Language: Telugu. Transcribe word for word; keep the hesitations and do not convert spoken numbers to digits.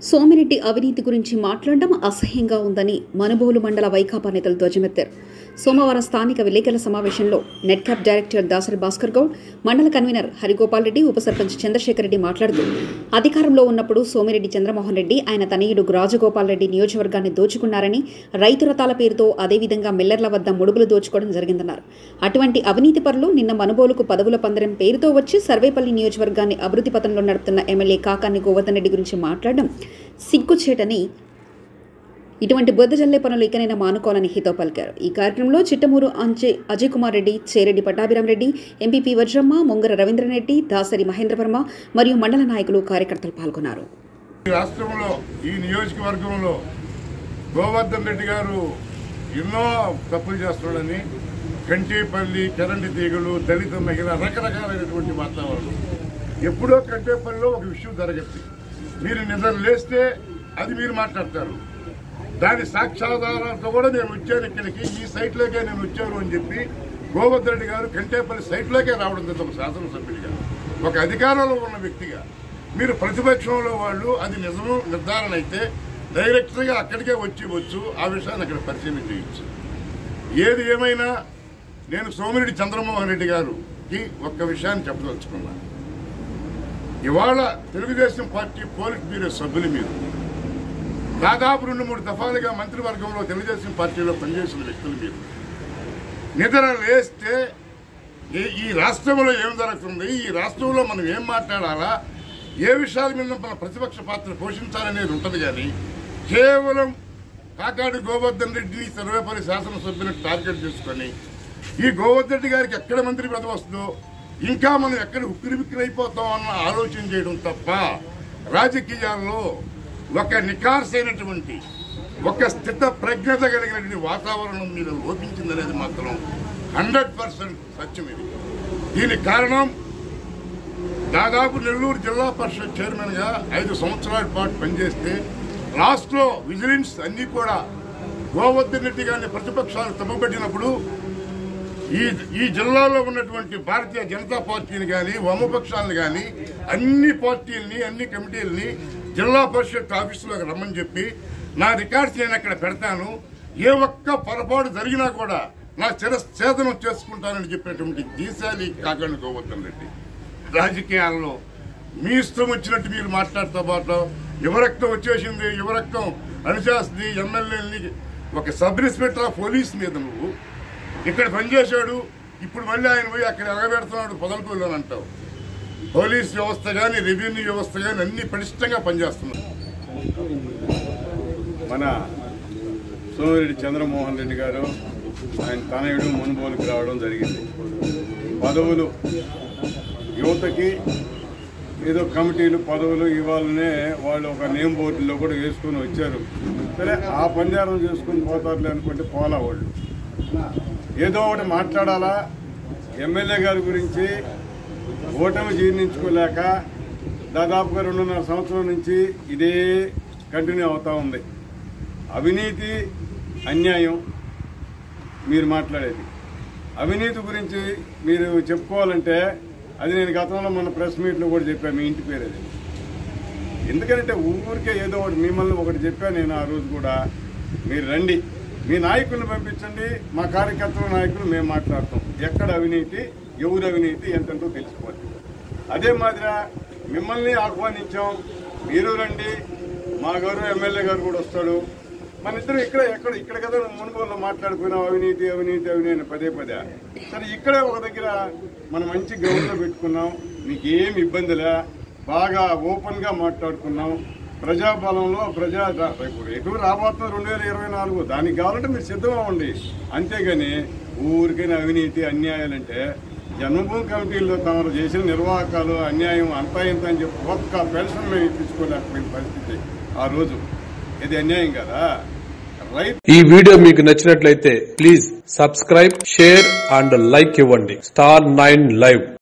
సోమిరెడ్డి అవినీతి గురించి మాట్లాడడం అసహ్యంగా ఉందని మనుబోలు మండల వైకాపా నేతలు ధ్వజమెత్తారు. సోమవారం స్థానిక విలేకరుల సమావేశంలో నెట్క్యాప్ డైరెక్టర్ దాసరి భాస్కర్ గౌడ్, మండల కన్వీనర్ హరిగోపాల్ రెడ్డి, ఉప సర్పంచ్ చంద్రశేఖర్ రెడ్డి మాట్లాడుతూ అధికారంలో ఉన్నప్పుడు సోమిరెడ్డి చంద్రమోహన్ రెడ్డి ఆయన తనయుడు రాజగోపాల్ రెడ్డి నియోజకవర్గాన్ని దోచుకున్నారని, రైతు రథాల పేరుతో అదేవిధంగా మిల్లర్ల వద్ద ముడుపులు దోచుకోవడం జరిగిందన్నారు. అటువంటి అవినీతి పరులు నిన్న మనుబోలుకు పదవుల పందరం పేరుతో వచ్చి సర్వేపల్లి నియోజకవర్గాన్ని అభివృద్ధి పథంలో నడుపుతున్న ఎమ్మెల్యే కాకాని గోవర్ధన్ రెడ్డి గురించి మాట్లాడడం సిగ్గుచేటని, ఇటువంటి బురద జల్లే పనులు ఇకనైనా మానుకోవాలని హితో పలికారు. ఈ కార్యక్రమంలో చిట్టమూరు అంజే అజయ్ కుమార్ రెడ్డి, చేరెడ్డి పట్టాభిరామ్ రెడ్డి, ఎంపీపీ వజ్రమ్మ, మొంగర రవీంద్రరెడ్డి, దాసరి మహేంద్రవర్మ మరియు మండల నాయకులు, కార్యకర్తలు పాల్గొన్నారు. రాష్ట్రంలో ఈ నియోజకవర్గంలో గోవర్ధన్ రెడ్డి గారు ఎన్నో తప్పులు చేస్తున్నాడని కంటేపల్లి, కరెంటు తీగలు, దళిత మహిళ, రకరకాలైనటువంటి వాతావరణం. ఎప్పుడో కంటేపల్లిలో ఒక విషయం జరగచ్చు, మీరు నిద్ర లేస్తే అది మీరు మాట్లాడతారు. దాని సాక్ష్యాధారాలతో కూడా నేను వచ్చాను ఇక్కడికి, ఈ సైట్లోకే నేను వచ్చాను అని చెప్పి గోవర్ధన్ రెడ్డి గారు కంటేపల్లి సైట్లోకే రావడం జరిగింది. ఒక శాసనసభ్యుడిగా, ఒక అధికారంలో ఉన్న వ్యక్తిగా మీరు ప్రతిపక్షంలో వాళ్ళు అది నిజము నిర్ధారణ అయితే డైరెక్ట్గా అక్కడికే వచ్చి వచ్చు ఆ విషయాన్ని అక్కడ పరిశీలన చేయొచ్చు. ఏది ఏమైనా నేను సోమిరెడ్డి చంద్రమోహన్ రెడ్డి గారికి ఒక్క విషయాన్ని చెప్పదలుచుకున్నాను. ఇవాళ తెలుగుదేశం పార్టీ పోలిట్ బ్యూరో సభ్యులు మీరు దాదాపు రెండు మూడు దఫాలుగా మంత్రివర్గంలో తెలుగుదేశం పార్టీలో పనిచేసిన వ్యక్తులు మీరు నిద్ర లేస్తే ఈ రాష్ట్రంలో ఏం జరుగుతుంది, ఈ రాష్ట్రంలో మనం ఏం మాట్లాడాలా, ఏ విషయాల మీద మన ప్రతిపక్ష పాత్ర పోషించాలనేది ఉంటుంది. కానీ కేవలం కాకాడి గోవర్ధన్ రెడ్డిని సర్వేపల్లి శాసనసభ్యులను టార్గెట్ చేసుకొని ఈ గోవర్ధన్ రెడ్డి గారికి ఎక్కడ మంత్రి పదవి వస్తుందో, ఇంకా మనం ఎక్కడ ఉక్కిరి బిక్కిరి అయిపోతాం అన్న ఆలోచన చేయడం తప్ప రాజకీయాల్లో ఒక నికార్సైనటువంటి ఒక స్థిత ప్రజ్ఞత కలిగినటువంటి వాతావరణం మీద లోపించిందనేది మాత్రం హండ్రెడ్ పర్సెంట్ సత్యం. ఇది దీనికి కారణం దాదాపు నెల్లూరు జిల్లా పరిషత్ చైర్మన్ గా ఐదు సంవత్సరాల పాటు పనిచేస్తే లాస్ట్ లో విజిలెన్స్ అన్ని కూడా గోవర్ధన్ రెడ్డి గారిని ప్రతిపక్షాలు తప్పుపెట్టినప్పుడు ఈ ఈ జిల్లాలో ఉన్నటువంటి భారతీయ జనతా పార్టీని కానీ, వామపక్షాలను కానీ, అన్ని పార్టీలని, అన్ని కమిటీలని జిల్లా పరిషత్ ఆఫీసులోకి రమ్మని చెప్పి నా రికార్డ్స్ నేను అక్కడ పెడతాను, ఏ ఒక్క పొరపాటు జరిగినా కూడా నా శిరఛేదనం చేసుకుంటానని చెప్పినటువంటి దీశాలి కాకాని గోవర్ధన్ రెడ్డి. రాజకీయాల్లో మీ ఇష్టం వచ్చినట్టు మీరు మాట్లాడుతూ పాటు యువరక్తం వచ్చేసింది, యువరక్తం అనిచేస్తుంది, ఎమ్మెల్యేలని ఒక సబ్ ఇన్స్పెక్టర్ ఆఫ్ పోలీస్ మీద నువ్వు ఇక్కడ పనిచేశాడు, ఇప్పుడు మళ్ళీ ఆయన పోయి అక్కడ ఎగబెడుతున్నాడు పొదలకూరులో అంటావు. పోలీస్ వ్యవస్థ కానీ, రెవెన్యూ వ్యవస్థ కానీ అన్ని పటిష్టంగా పనిచేస్తున్నారు. మన సోమిరెడ్డి చంద్రమోహన్ రెడ్డి గారు ఆయన తనయుడు మనుబోలుకి రావడం జరిగింది. పదవులు యువతకి ఏదో కమిటీలు పదవులు ఇవ్వాలనే వాళ్ళు ఒక నేమ్ బోర్డులో కూడా వేసుకొని వచ్చారు. సరే ఆ పంజారం చేసుకుని పోతారులే అనుకుంటే పోలా వాళ్ళు ఏదో ఒకటి మాట్లాడాలా. ఎమ్మెల్యే గారి గురించి ఓటమి జీర్ణించుకోలేక దాదాపుగా రెండున్నర సంవత్సరం నుంచి ఇదే కంటిన్యూ అవుతూ ఉంది. అవినీతి, అన్యాయం మీరు మాట్లాడేది. అవినీతి గురించి మీరు చెప్పుకోవాలంటే అది నేను గతంలో మన ప్రెస్ మీట్లో కూడా చెప్పాను, మీ ఇంటి పేరు అది. ఎందుకంటే ఊరికే ఏదో ఒకటి మిమ్మల్ని ఒకటి చెప్పాను నేను ఆ రోజు కూడా. మీరు రండి, మీ నాయకులను పంపించండి, మా కార్యకర్తల నాయకులు మేము మాట్లాడతాం. ఎక్కడ అవినీతి, ఎవరు అవినీతి ఎంతెంతో తెలుసుకోవాలి. అదే మాదిరిగా మిమ్మల్ని ఆహ్వానించాం, మీరు రండి, మా గారు ఎమ్మెల్యే గారు కూడా వస్తాడు. మన ఇద్దరు ఇక్కడ ఎక్కడ ఇక్కడ కదా మునుగోలులో మాట్లాడుకున్నాం అవినీతి అవినీతి అవినీతి పదే పదే. సరే ఇక్కడే ఒక దగ్గర మనం మంచి గ్రౌండ్లో పెట్టుకున్నాం, మీకు ఏమి ఇబ్బందిలే, బాగా ఓపెన్గా మాట్లాడుకున్నాం. ప్రజాబలంలో ప్రజా ఇప్పుడు ఎటు రాబోతున్న రెండు వేల ఇరవై నాలుగు దానికి కావాలంటే మీరు సిద్ధం అవ్వండి. అంతేగాని ఊరికైనా అవినీతి అన్యాయాలంటే జన్మభూమి కమిటీల్లో తమరు చేసిన నిర్వాహకాలు అన్యాయం అంతా ఇంత అని చెప్పి ఒక్క పెన్షన్ మేము ఇప్పించుకోలేకపోయిన పరిస్థితి ఆ రోజు. ఇది అన్యాయం కదా. రైట్. ఈ వీడియో మీకు నచ్చినట్లయితే please subscribe, share and like ఇవ్వండి. Star nine live.